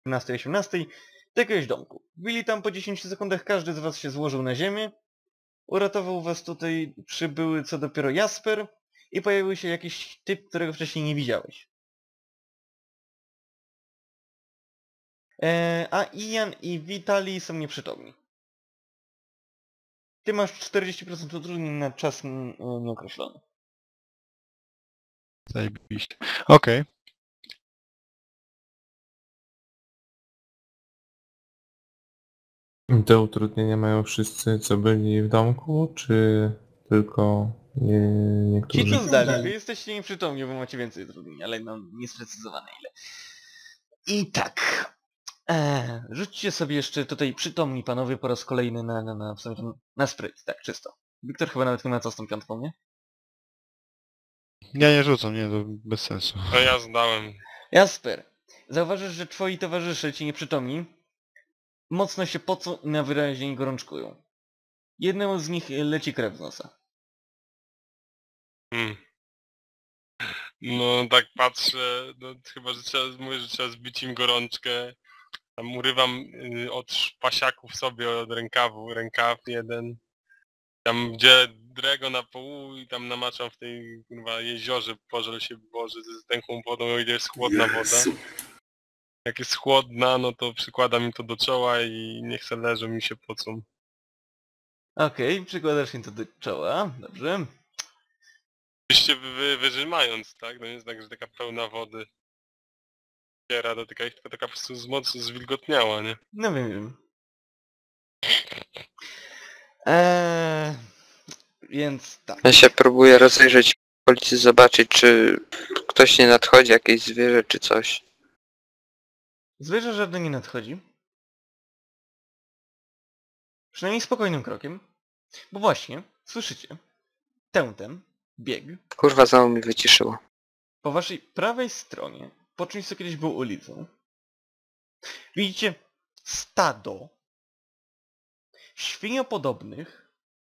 17-18 do jakiegoś domku. Byli tam po 10 sekundach, każdy z was się złożył na ziemię. Uratował was tutaj przybyły co dopiero Jasper i pojawił się jakiś typ, którego wcześniej nie widziałeś. A Ian i Vitali są nieprzytomni. Ty masz 40% utrudnień na czas nieokreślony. Zajebiście. Okej. Te utrudnienia mają wszyscy, co byli w domku, czy tylko Ci niektórzy? co zdali, wy jesteście nieprzytomni, bo macie więcej utrudnień, ale niesprecyzowane ile. I tak. Rzućcie sobie jeszcze tutaj przytomni panowie po raz kolejny na spryt, tak, czysto. Wiktor chyba nawet nie ma co z tą piątką, nie? Ja nie rzucam, nie, to bez sensu. A ja zdałem. Jasper, zauważysz, że twoi towarzysze, ci nieprzytomni, mocno się pocą i najwyraźniej gorączkują. Jednemu z nich leci krew z nosa. No tak patrzę, no chyba, że mówię, że trzeba zbić im gorączkę. Tam urywam od pasiaków sobie od rękaw jeden. Tam gdzie drego na pół i tam namaczam w tej kurwa jeziorze, pożel się Boże ze zdęchłą wodą, o ile jest chłodna woda. Jak jest chłodna, no to przykładam im to do czoła i niech se leżą i się pocą. Okej, przykładasz im to do czoła, dobrze. Oczywiście wyżymając, tak? No nie jest tak, że taka pełna wody ciera dotyka ich, tylko taka po prostu mocno zwilgotniała, nie? No wiem. Więc tak. Ja się próbuję rozejrzeć w okolicy, zobaczyć, czy ktoś nie nadchodzi, jakieś zwierzę, czy coś. Zwierzę żadne nie nadchodzi. Przynajmniej spokojnym krokiem. Bo właśnie, słyszycie, tętem, bieg, Kurwa, znowu mi wyciszyło. po waszej prawej stronie, po czymś co kiedyś było ulicą, widzicie stado świniopodobnych,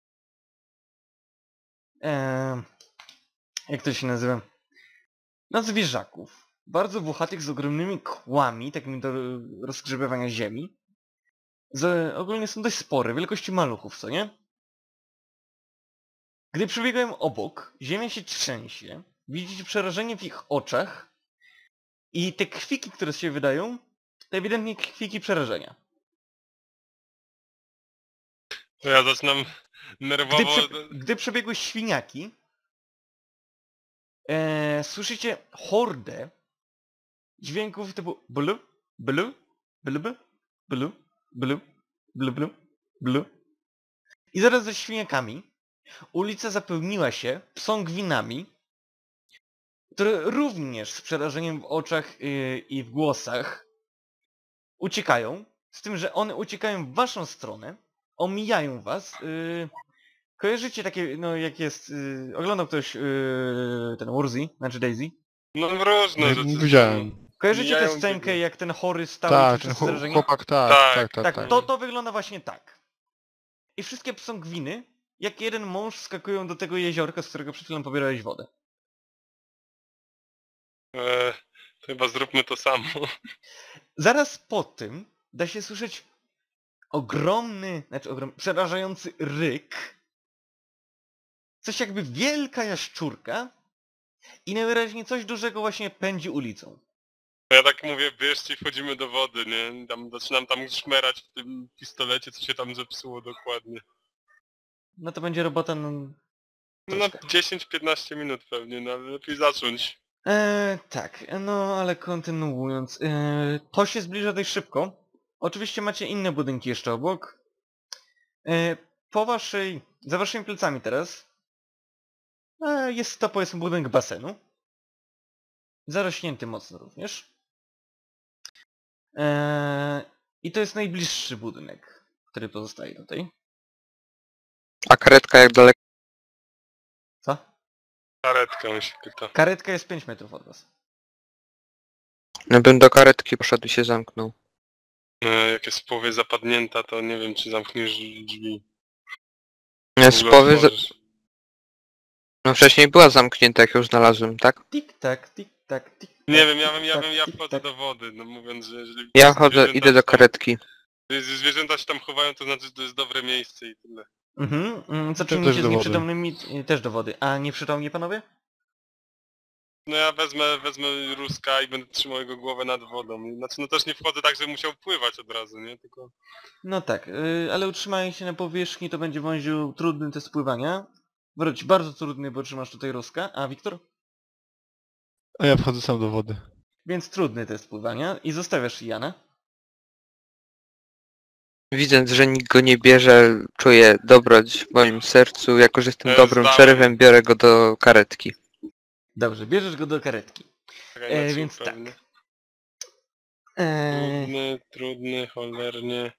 jak to się nazywa, no zwierzaków, bardzo włochatych z ogromnymi kłami, takimi do rozgrzebywania ziemi. Ogólnie są dość spore, wielkości maluchów, co nie? Gdy przebiegałem obok, ziemia się trzęsie, widzicie przerażenie w ich oczach i te kwiki, które się wydają, to ewidentnie kwiki przerażenia. To ja zaczynam nerwowo... Gdy przebiegły świniaki, słyszycie hordę dźwięków typu blu, blu, blu, blu, blu, blu, blu, blu, blu. I zaraz ze świniakami ulica zapełniła się psągwinami, które również z przerażeniem w oczach i w głosach uciekają, z tym, że one uciekają w waszą stronę, omijają was. Kojarzycie takie, no jak jest, oglądał ktoś ten Warzy, znaczy Daisy? No różne rzeczy. Widziałem. Kojarzycie tę Mijają scenkę, biegnie. jak ten chory stał Tak, i ten przez przerażenie? chłopak, Tak. Tak, to wygląda właśnie tak. I wszystkie psągwiny, jak jeden mąż, wskakują do tego jeziorka, z którego przed chwilą pobierałeś wodę. To chyba zróbmy to samo. Zaraz po tym da się słyszeć przerażający ryk. Coś jakby wielka jaszczurka i najwyraźniej coś dużego właśnie pędzi ulicą. Ja tak mówię, bierzcie i wchodzimy do wody, nie? Zaczynam tam szmerać w tym pistolecie, co się tam zepsuło dokładnie. No to będzie robota No na troszkę. 10-15 minut pewnie, no ale lepiej zacząć. Tak, no ale kontynuując. To się zbliża dość szybko. Oczywiście macie inne budynki jeszcze obok. Za waszymi plecami teraz jest to powiedzmy budynek basenu. Zarośnięty mocno również. I to jest najbliższy budynek, który pozostaje tutaj. A karetka jak daleko? Co? Karetka on się pyta. Karetka jest 5 metrów od was. No bym do karetki poszedł i się zamknął. Jak jest w połowie zapadnięta, to nie wiem, czy zamkniesz drzwi. Nie, W z ogóle połowy... otworzysz. No wcześniej była zamknięta, jak ją znalazłem, tak? Tik tak, tik tak, tik tak, Nie wiem, tik tak, ja tik wchodzę tak. do wody, no mówiąc, że jeżeli... Ja chodzę, zwierzęta idę do się tam- karetki. Jeżeli zwierzęta się tam chowają, to znaczy, że to jest dobre miejsce i tyle. Co To czynicie też z do wody. nieprzytomnymi? Też do wody. A nieprzytomni panowie? No ja wezmę Ruska i będę trzymał jego głowę nad wodą. Znaczy, no też nie wchodzę tak, że musiał pływać od razu, nie? Tylko... No tak, ale utrzymanie się na powierzchni to będzie wąziu trudny test pływania. Wręcz bardzo trudny, bo trzymasz tutaj Ruska. A Wiktor? A ja wchodzę sam do wody. Więc trudny test pływania. I zostawiasz Jana. Widząc, że nikt go nie bierze, czuję dobroć w moim sercu. Jako że jestem dobrym Zdałem. szeryfem, biorę go do karetki. Dobrze, bierzesz go do karetki. Czekaj, na Więc cud tak. pewnie. Trudny, cholernie.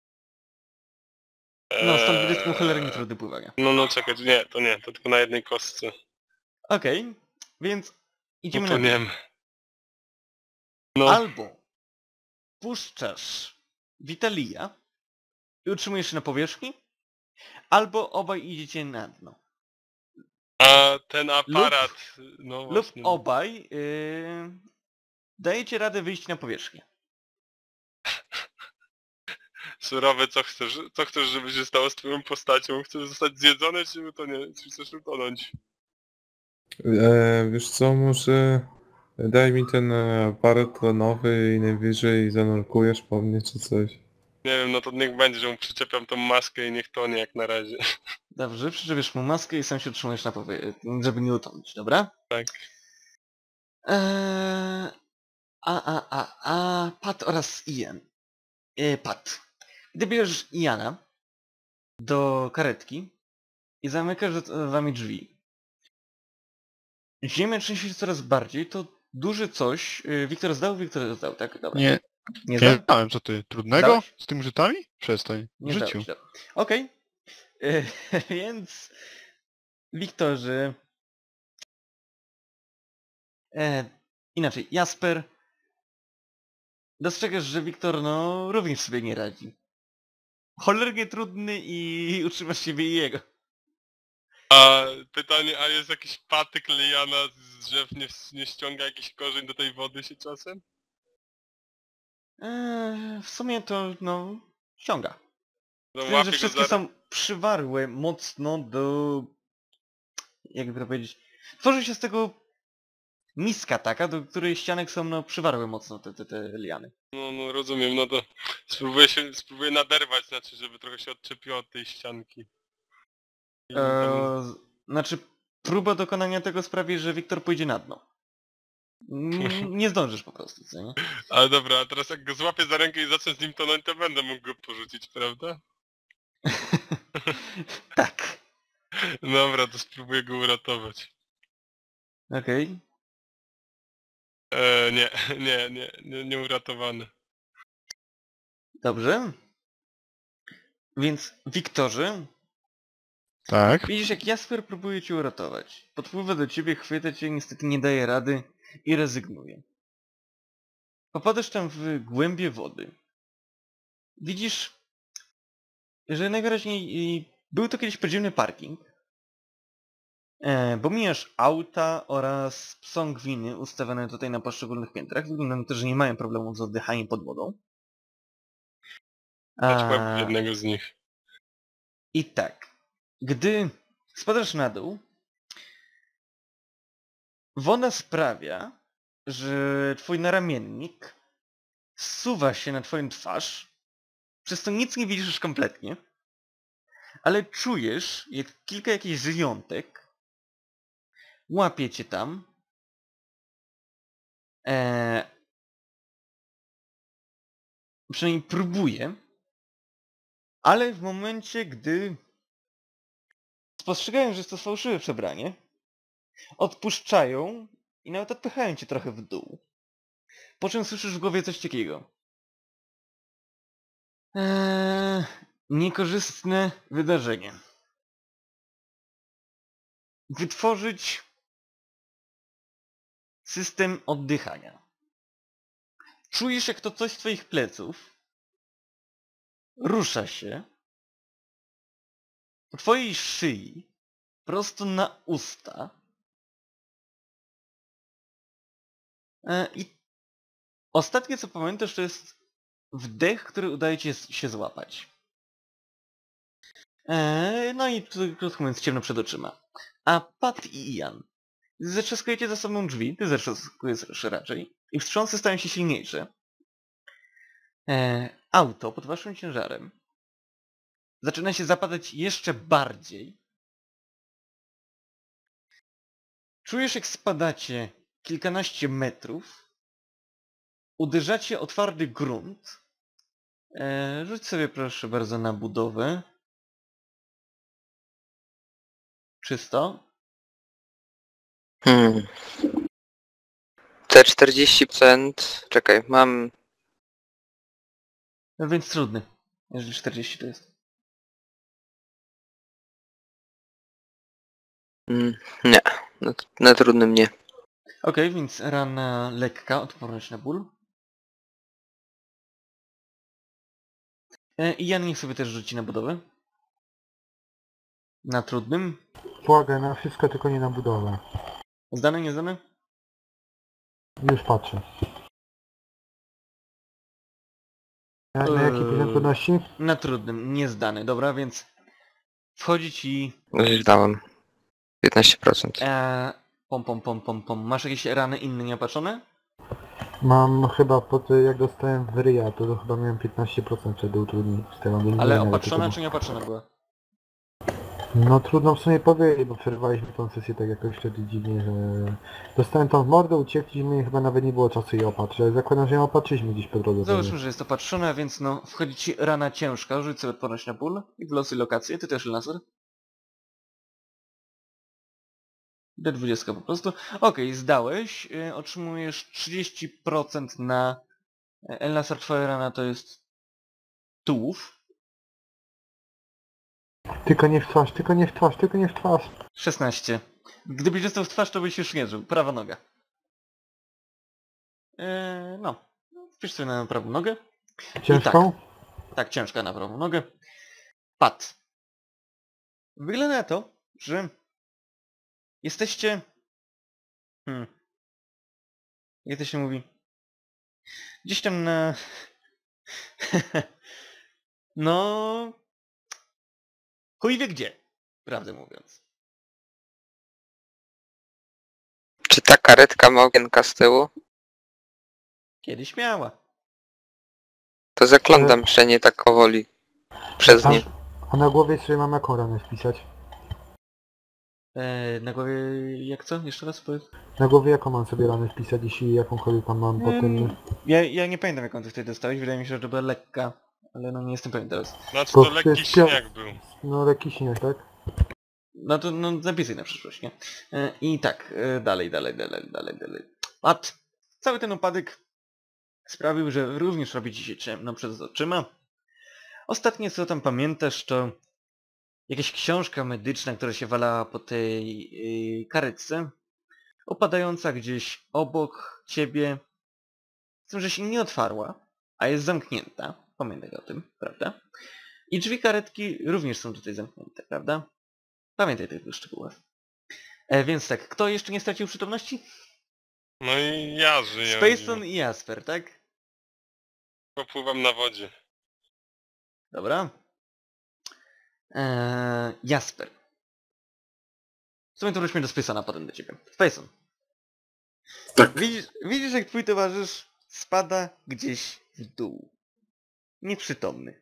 No, stąd widać mu cholernie trudny pływania. No czekaj, nie, to tylko na jednej kostce. Okej, więc idziemy No to na nie dół. wiem. No, Albo puszczasz Witalia i utrzymujesz się na powierzchni, albo obaj idziecie na dno. a ten aparat, no Lub właśnie. obaj dajecie radę wyjść na powierzchnię. Surowe, co chcesz, żeby się stało z twoją postacią? Chcesz zostać zjedzony, czy to nie? Czy chcesz utonąć? Wiesz co, może daj mi ten aparat nowy i najwyżej zanurkujesz po mnie czy coś. Nie wiem, no to niech będzie, że mu przyczepiam tą maskę i niech tonie jak na razie. Dobrze, przyczepiesz mu maskę i sam się utrzymujesz na powierzchni, żeby nie utonąć, dobra? Tak. Pat oraz Ian. Pat. Gdy bierzesz Iana do karetki i zamykasz za wami drzwi. Ziemia trzęsie się coraz bardziej, to duży coś... Wiktor zdał, tak? Dobra. Nie, Nie nie zdał? zdałem, co ty? Trudnego? Zdałeś? Z tymi rzutami? Przestań. W Nie życiu. zdałeś, dobra. Okej. Więc... Wiktorzy... Inaczej, Jasper... Dostrzegasz, że Wiktor, no, również sobie nie radzi. Cholernie trudny i utrzymasz siebie i jego. A pytanie, a jest jakiś patyk liana z drzew, nie ściąga jakiś korzeń do tej wody się czasem? W sumie to, no, ściąga. No Wiem, że łapie go wszystkie za... są przywarłe mocno do... Jakby to powiedzieć... Tworzy się z tego miska taka, do której ścianek są, no, przywarłe mocno te liany. No rozumiem, no to spróbuję naderwać, znaczy, żeby trochę się odczepiło od tej ścianki. I tam- Znaczy, próba dokonania tego sprawi, że Wiktor pójdzie na dno. Nie zdążysz po prostu, co nie? Ale dobra, a teraz jak go złapię za rękę i zacznę z nim tonąć, to będę mógł go porzucić, prawda? Tak. Dobra, to spróbuję go uratować. Okej. Nie uratowany. Dobrze. Więc Wiktorze, Tak. widzisz jak Jasper próbuje cię uratować. Podpływa do ciebie, chwyta cię, niestety nie daje rady i rezygnuje. Popadasz tam w głębie wody. Widzisz, że najwyraźniej był to kiedyś podziemny parking. Bo mijasz auta oraz psągwiny ustawione tutaj na poszczególnych piętrach. Wygląda na to, że nie mają problemu z oddychaniem pod wodą. Dać łeb w jednego z nich. I tak, gdy spadasz na dół, woda sprawia, że twój naramiennik zsuwa się na twoją twarz, przez to nic nie widzisz już kompletnie, ale czujesz, jak kilka jakichś żyjątek łapie cię tam, przynajmniej próbuje, ale w momencie, gdy spostrzegają, że jest to fałszywe przebranie, odpuszczają i nawet odpychają cię trochę w dół. Po czym słyszysz w głowie coś takiego. Niekorzystne wydarzenie. Wytworzyć system oddychania. Czujesz, jak to coś z twoich pleców rusza się po twojej szyi prosto na usta I ostatnie co pamiętasz to jest wdech, który udaje ci się złapać. No i tu, krótko mówiąc, ciemno przed oczyma. A Pat i Ian. Zatrzaskujecie za sobą drzwi, ty zatrzaskujesz raczej. I wstrząsy stają się silniejsze. Auto pod waszym ciężarem zaczyna się zapadać jeszcze bardziej. Czujesz, jak spadacie kilkanaście metrów. Uderzacie o twardy grunt. Rzuć sobie proszę bardzo na budowę. Czysto. Te 40%... Czekaj, mam... No więc trudny. Jeżeli 40 to jest. Nie, na trudnym nie. Okej, więc rana lekka, odporność na ból. I Jan niech sobie też rzuci na budowę. Na trudnym. Błagaj, na wszystko, tylko nie na budowę. Zdany, niezdany? Już patrzę. Na jaki poziom trudności? Na trudnym, niezdany. Dobra, więc wchodzi ci... Już dałem. 15%. Pom. Masz jakieś rany inne nieopatrzone? Mam chyba jak dostałem w ryja, to chyba miałem 15% wtedy utrudnień z tego. Ale opatrzona czy nieopatrzona była? No trudno w sumie powiedzieć, bo przerwaliśmy tą sesję tak jakoś wtedy dziwnie, że... Dostałem tam w mordę, uciekliśmy i chyba nawet nie było czasu jej opatrzyć, ale zakładam, że ją opatrzyliśmy gdzieś po drodze. Załóżmy, że jest opatrzona, więc no, wchodzi ci rana ciężka, rzuć sobie odporność na ból i wylosuj lokację, ty też laser. D20 po prostu. Okej, zdałeś, otrzymujesz 30% na... Elnasar, twoja rana to jest... tułów. Tylko nie w twarz, tylko nie w twarz, tylko nie w twarz. 16. Gdybyś dostał w twarz, to byś już nie żył. Prawa noga. No. Wpisz sobie na prawą nogę. Ciężką? Tak, ciężka na prawą nogę. Pat. Wygląda na to, że jesteście... Jak to się mówi? Gdzieś tam na... No... Chuj wie gdzie, prawdę mówiąc. Czy ta karetka ma okienka z tyłu? Kiedyś miała. To zaglądam jeszcze nie tak powoli. Przez nie. A na głowie sobie mam jaką ranę wpisać? Na głowie... jak co? Jeszcze raz powiedz. Na głowie jaką mam sobie ranę wpisać, jeśli jakąkolwiek tam mam po tym... Ja nie pamiętam jaką ty wtedy dostałeś, wydaje mi się, że to była lekka. Ale no nie jestem pewien teraz. Znaczy To to lekki jest śnieg był. No lekki śnieg, tak? No to no, zapisaj na przyszłość, nie? I tak, dalej. Pat, cały ten upadek sprawił, że również robi ci się ciemno przed oczyma. Ostatnie co tam pamiętasz to jakaś książka medyczna, która się walała po tej karetce, opadająca gdzieś obok ciebie, z tym, że się nie otwarła, a jest zamknięta. Pamiętaj o tym, prawda? I drzwi karetki również są tutaj zamknięte, prawda? Pamiętaj tych szczegółów. Więc tak, kto jeszcze nie stracił przytomności? No i ja żyję. Spacon i Jasper, tak? Popływam na wodzie. Dobra. Jasper. W sumie to wróćmy do Spacona, potem do ciebie. Spacon. Tak. Widzisz jak twój towarzysz spada gdzieś w dół. Nieprzytomny.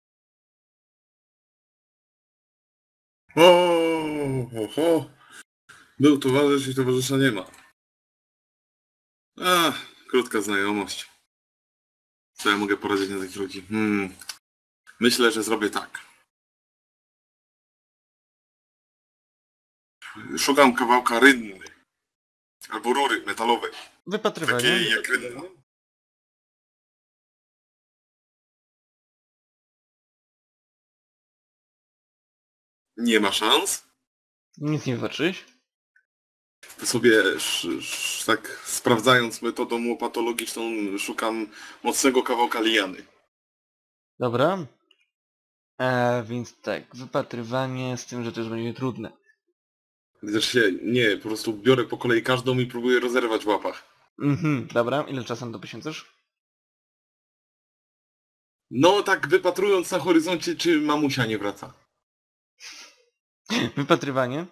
O. Był towarzysz i towarzysza nie ma. Krótka znajomość. Co ja mogę poradzić na takich ludzi? Myślę, że zrobię tak. Szukam kawałka rynny. Albo rury metalowej. Wypatrywanie. Takiej jak rynna. Nie ma szans. Nic nie wypatrzyłeś? Sobie tak sprawdzając metodą łopatologiczną szukam mocnego kawałka liany. Dobra. Więc tak, wypatrywanie z tym, że też będzie trudne. Znaczy się, nie, po prostu biorę po kolei każdą i próbuję rozerwać w łapach. Dobra, ile czasu na to poświęcasz? No tak wypatrując na horyzoncie, czy mamusia nie wraca. Wypatrywanie?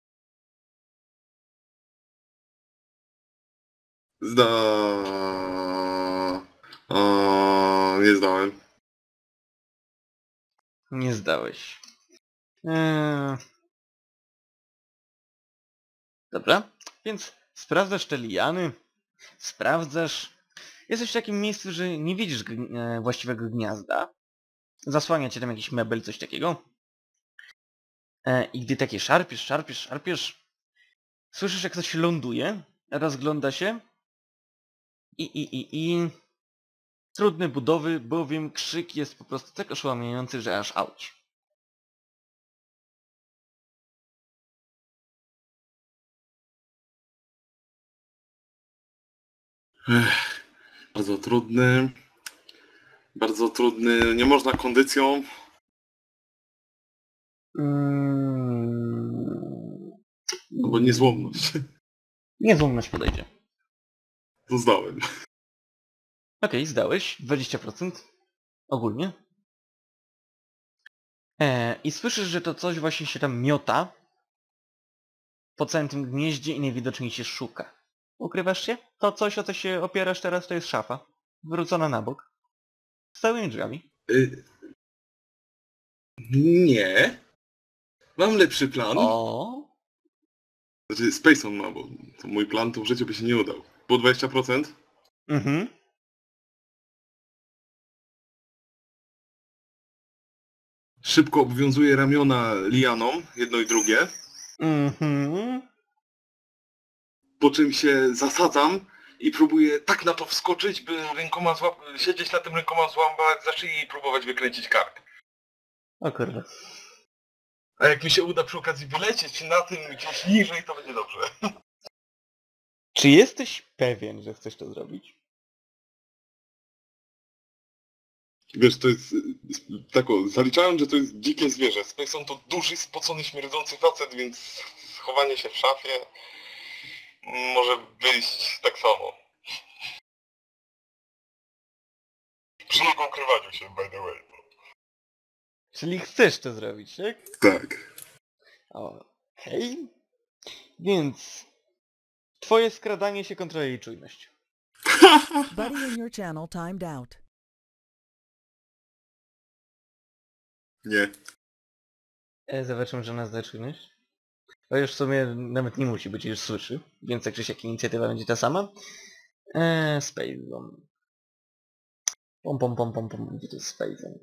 Nie zdałem. Nie zdałeś. Dobra, więc sprawdzasz te liany, sprawdzasz. Jesteś w takim miejscu, że nie widzisz właściwego gniazda. Zasłania cię tam jakiś mebel, coś takiego. I gdy takie szarpiesz, słyszysz jak coś ląduje, rozgląda się i trudne budowy, bowiem krzyk jest po prostu tak oszałamiający, że aż auć. Bardzo trudny. Bardzo trudny. Nie można kondycją. Albo niezłomność. Niezłomność podejdzie. To zdałem. Okej, zdałeś. 20% ogólnie. I słyszysz, że to coś właśnie się tam miota po całym tym gnieździe i najwidoczniej się szuka. Ukrywasz się? To coś, o co się opierasz teraz, to jest szafa. Wyrzucona na bok. Z całymi drzwiami. Nie. Mam lepszy plan. O. Znaczy Space on ma, bo to mój plan to w życiu by się nie udał. Było 20%. Mhm. Szybko obwiązuję ramiona lianą, jedno i drugie. Mhm. Po czym się zasadzam i próbuję tak na to wskoczyć, by rękoma siedzieć na tym rękoma złapać za szyję i próbować wykręcić kark. O kurde. A jak mi się uda przy okazji wylecieć na tym gdzieś niżej, to będzie dobrze. Czy jesteś pewien, że chcesz to zrobić? Wiesz, to jest tak o, zaliczałem, że to jest dzikie zwierzę. Space to duży, spocony, śmierdzący facet, więc schowanie się w szafie może wyjść tak samo. Przy ukrywaniu się, by the way. Czyli chcesz to zrobić, tak? Tak. Okej. Więc twoje skradanie się kontroluje jej czujność. Buddy in your channel timed out. Nie. Zobaczymy, że ona zda czujność. To już w sumie nawet nie musi być, już słyszy. Więc tak czy siak inicjatywa będzie ta sama. Space Zone. Pom. Gdzie to jest Space Zone?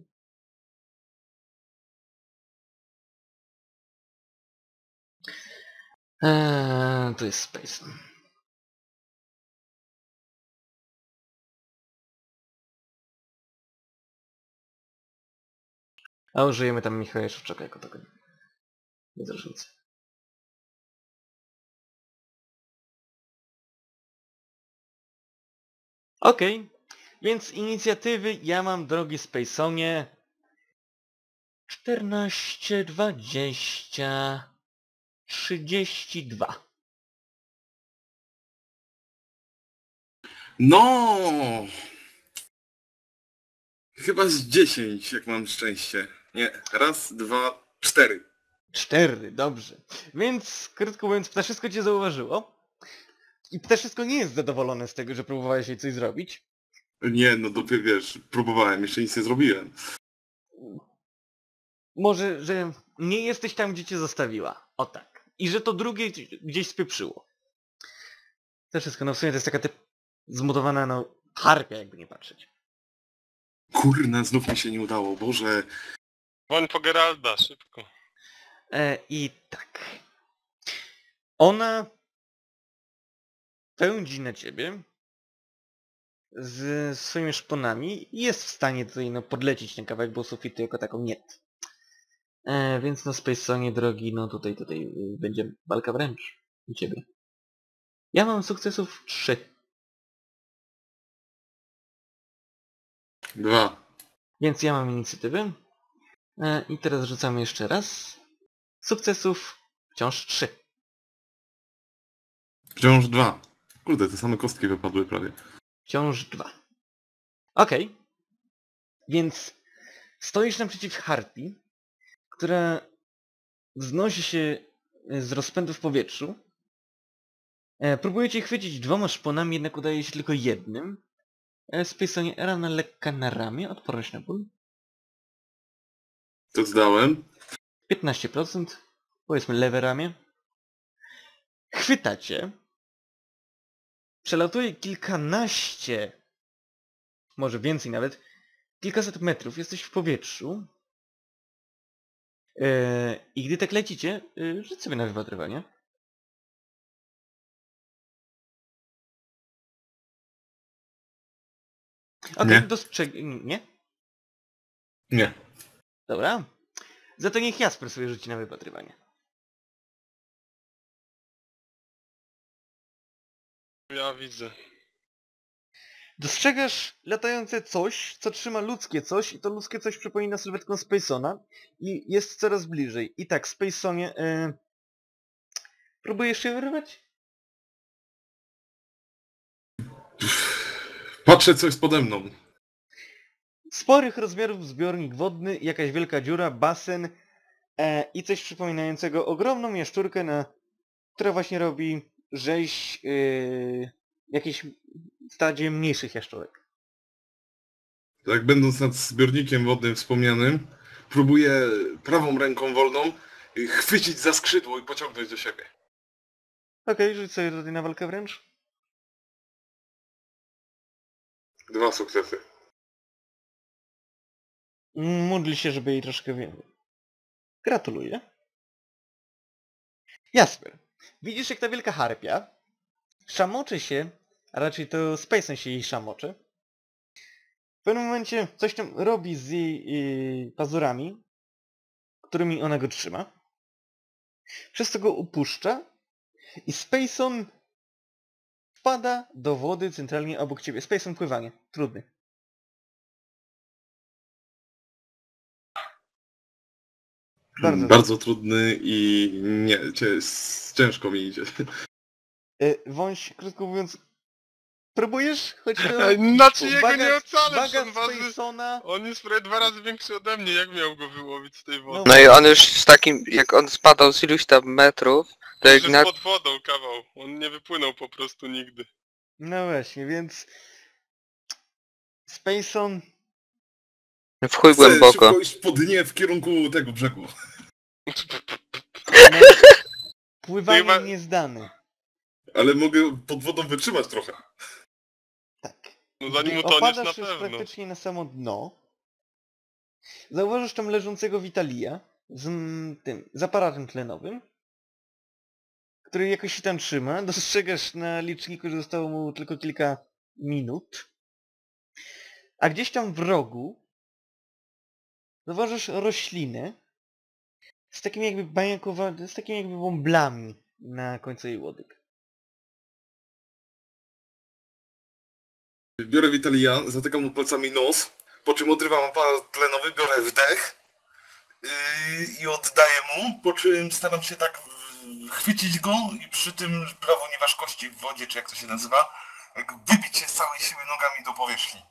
To jest Space Zone. A użyjemy tam Michała Szewczaka jako tego. Bez różnicy. Okej. Więc inicjatywy ja mam, drogi Spaceonie, 14, 20, 32. No! Chyba z 10, jak mam szczęście. Nie, raz, 2, 4. 4, dobrze. Więc, krótko mówiąc, ptaszysko cię zauważyło. I ptaszysko nie jest zadowolone z tego, że próbowałeś jej coś zrobić. Nie, no dopiero wiesz, próbowałem, jeszcze nic nie zrobiłem. Może, że nie jesteś tam, gdzie cię zostawiła. O tak. I że to drugie gdzieś spieprzyło. Ptaszysko, no w sumie to jest taka zmutowana, no, harpia, jakby nie patrzeć. Kurna, znów mi się nie udało, Boże. Woń po Geralda, szybko. I tak. Ona pędzi na ciebie z swoimi szponami i jest w stanie tutaj no, podlecieć ten kawałek, bo sufitu jako taką nie. Więc no Spacesonie drogi, no tutaj będzie walka wręcz u ciebie. Ja mam sukcesów 3. 2. Więc ja mam inicjatywę. I teraz rzucamy jeszcze raz. Sukcesów wciąż 3. Wciąż 2. Kurde, te same kostki wypadły prawie. Wciąż 2. Okej. Więc stoisz naprzeciw harpii, która wznosi się z rozpędu w powietrzu. Próbuje cię chwycić 2 szponami, jednak udaje się tylko jednym. Spaceonie rana lekka na ramię, odporność na ból. To zdałem. 15%. Powiedzmy lewe ramię. Chwyta cię. Przelatuje kilkanaście, może więcej nawet, kilkaset metrów. Jesteś w powietrzu. I gdy tak lecicie, rzuć sobie na wypatrywanie. Okej, Nie. Nie? Nie. Dobra. Za to niech Jasper sobie rzuci na wypatrywanie. Ja widzę. Dostrzegasz latające coś, co trzyma ludzkie coś i to ludzkie coś przypomina sylwetką Spacona i jest coraz bliżej. I tak, Spaceonie, próbujesz się wyrwać? Patrzę, co jest pode mną. Sporych rozmiarów zbiornik wodny, jakaś wielka dziura, basen i coś przypominającego ogromną jaszczurkę, która właśnie robi rzeź jakiejś stadzie mniejszych jaszczurek. Tak, będąc nad zbiornikiem wodnym wspomnianym, próbuję prawą ręką wolną chwycić za skrzydło i pociągnąć do siebie. Okej, rzuć sobie tutaj na walkę wręcz. 2 sukcesy. Módl się, żeby jej troszkę więcej. Gratuluję. Jasper, widzisz jak ta wielka harpia szamoczy się, a raczej to Spacon się jej szamoczy. W pewnym momencie coś tam robi z jej pazurami, którymi ona go trzyma. Przez co go upuszcza i Spacon wpada do wody centralnie obok ciebie. Spacon pływanie. Trudny. Bardzo trudny i nie, ciężko mi idzie. Wąś, krótko mówiąc, próbujesz? Choć to... Znaczy jego nie ocalę, Baga on waży... Spacona... On jest prawie 2 razy większy ode mnie, jak miał go wyłowić z tej wody? No i on już z takim, jak on spadał z iluś tam metrów, to jak Już na... jest pod wodą kawał, on nie wypłynął po prostu nigdy. No właśnie, więc... Spacon... w chuj Chcę głęboko. szybko iść po dnie w kierunku tego brzegu. No, pływanie Chyba- niezdany. Ale mogę pod wodą wytrzymać trochę. Tak. No zanim Gdy utoniesz na opadasz już pewno. praktycznie na samo dno, zauważysz tam leżącego Vitalia z z aparatem tlenowym, który jakoś się tam trzyma. Dostrzegasz na liczniku, że zostało mu tylko kilka minut. A gdzieś tam w rogu zauważysz roślinę z takimi jakby z takimi jakby bąblami na końcu jej łodyg. Biorę Vitalia, zatykam mu palcami nos, po czym odrywam aparat tlenowy, biorę wdech i oddaję mu, po czym staram się tak chwycić go i przy tym prawo nieważkości w wodzie, czy jak to się nazywa, wybić się z całej siły nogami do powierzchni.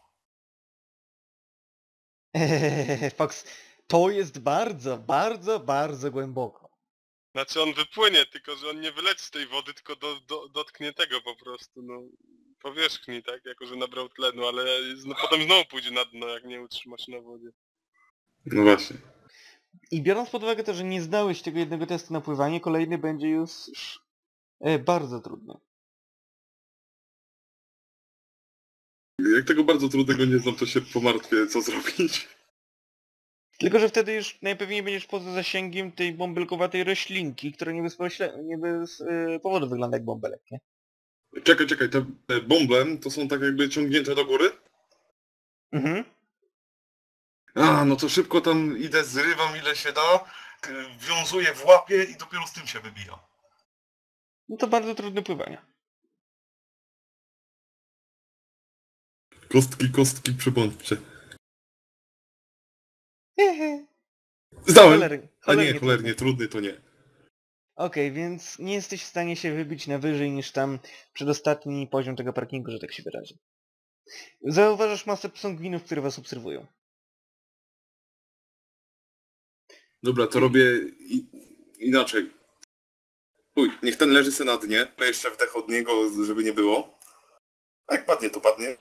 Fox, to jest bardzo, bardzo, bardzo głęboko. Znaczy on wypłynie, tylko że on nie wyleci z tej wody, tylko dotknie tego po prostu, no. Powierzchni, tak? Jako że nabrał tlenu, ale potem znowu pójdzie na dno, jak nie utrzyma się na wodzie. No właśnie. I biorąc pod uwagę to, że nie zdałeś tego jednego testu na pływanie, kolejny będzie już bardzo trudny. Jak tego bardzo trudnego nie znam, to się pomartwię, co zrobić. Tylko, że wtedy już najpewniej będziesz poza zasięgiem tej bąbelkowatej roślinki, która nie bez powodu wygląda jak bąbelek, nie? Czekaj, te bąble to są tak jakby ciągnięte do góry? Mhm. A, no to szybko tam idę, zrywam ile się da, wiązuję w łapie i dopiero z tym się wybijam. No to bardzo trudne pływanie. Kostki, przybądźcie. Hehe. Zdałem! Cholernie A nie, cholernie, trudny to nie. Okej, więc nie jesteś w stanie się wybić na wyżej niż tam przedostatni poziom tego parkingu, że tak się wyrazi. Zauważasz masę psongwinów, które was obserwują. Dobra, to robię inaczej. Uj, niech ten leży se na dnie, to jeszcze wdech od niego, żeby nie było. A jak padnie, to padnie.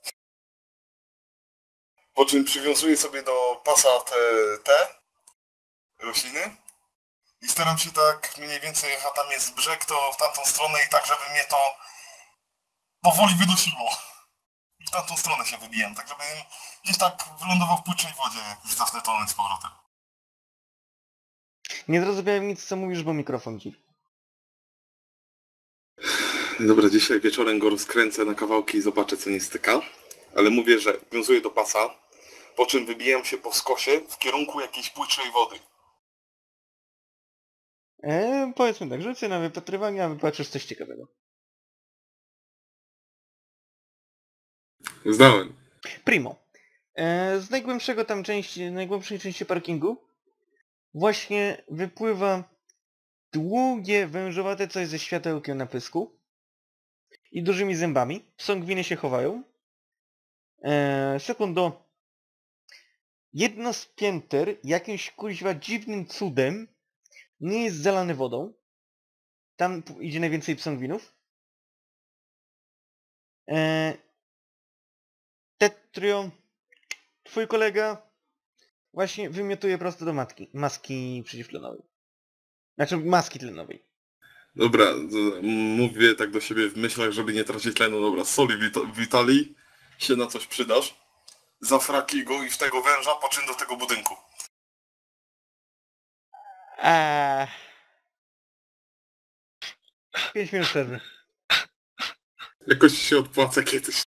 Po czym przywiązuję sobie do pasa te rośliny i staram się tak mniej więcej, jak tam jest brzeg, to w tamtą stronę i tak, żeby mnie to powoli wynosiło. I w tamtą stronę się wybijam, tak żeby gdzieś tak wylądował w płytszej wodzie, jak już zacznę tonąć z powrotem. Nie zrozumiałem nic, co mówisz, bo mikrofon ci. Dobra, dzisiaj wieczorem go rozkręcę na kawałki i zobaczę, co nie styka. Ale mówię, że wiązuję do pasa, po czym wybijam się po skosie w kierunku jakiejś płytszej wody. Powiedzmy tak, rzucę na wypatrywanie, a wypatrzysz coś ciekawego. Zdałem. Primo. Z najgłębszej części parkingu właśnie wypływa długie, wężowate coś ze światełkiem na pysku i dużymi zębami. Psongwiny się chowają. Sekundo. Jedno z pięter jakimś kuźwa dziwnym cudem nie jest zalane wodą. Tam idzie najwięcej psongwinów. Tetrio, twój kolega właśnie wymiotuje prosto do maski przeciwtlenowej. Znaczy maski tlenowej. Dobra, mówię tak do siebie w myślach, żeby nie tracić tlenu. Dobra, soli Vitali, się na coś przydasz. Zafraki go i w tego węża, po czym do tego budynku. 5 minut przerwy. Jakoś się odpłaca kiedyś.